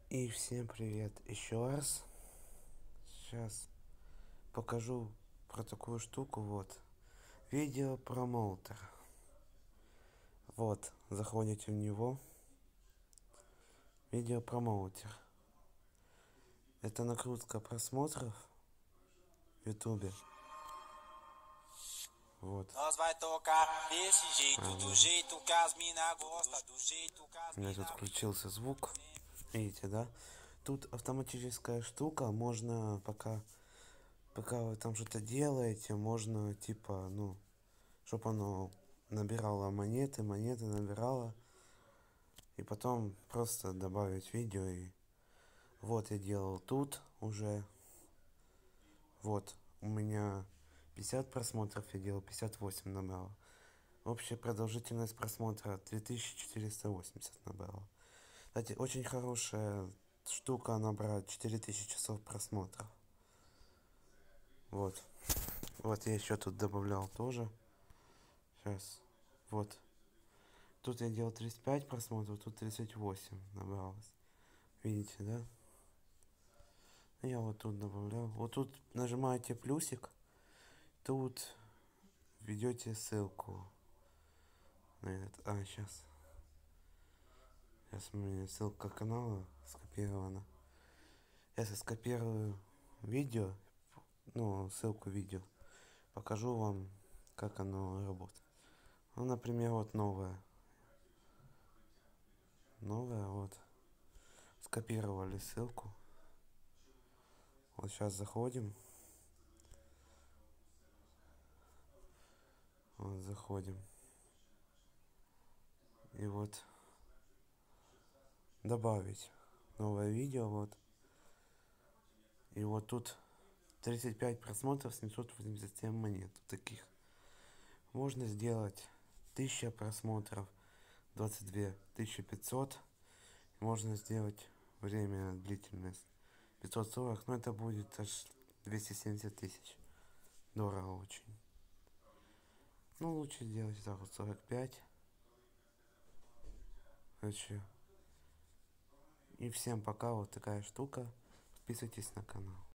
И всем привет еще раз. Сейчас покажу про такую штуку. Вот. Видео промоутер. Вот. Заходите в него. Видео промоутер. Это накрутка просмотров в ютубе. Вот. У меня тут включился звук. Видите, да? Тут автоматическая штука. Можно пока вы там что-то делаете, можно типа, чтобы оно набирало монеты набирало. И потом просто добавить видео. И вот я делал тут уже. Вот у меня 50 просмотров, я делал 58 набрал. Общая продолжительность просмотра 2480 набрала. Кстати, очень хорошая штука набрать 4000 часов просмотров. Вот. Вот я еще тут добавлял тоже. Сейчас. Вот. Тут я делал 35 просмотров, тут 38 набралось. Видите, да? Я вот тут добавлял. Вот тут нажимаете плюсик. Тут введете ссылку на этот. Сейчас. Сейчас у меня ссылка канала скопирована. Сейчас я скопирую видео. Ссылку видео. Покажу вам, как оно работает. Например, вот новое. Новое, вот. Скопировали ссылку. Вот сейчас заходим. Вот заходим. И вот добавить новое видео. Вот. И вот тут 35 просмотров, 787 монет таких. Можно сделать 1000 просмотров, 22 500. Можно сделать время, длительность 540, но это будет аж 270 тысяч. Дорого очень. Лучше сделать так вот 45. Короче. И всем пока, вот такая штука. Подписывайтесь на канал.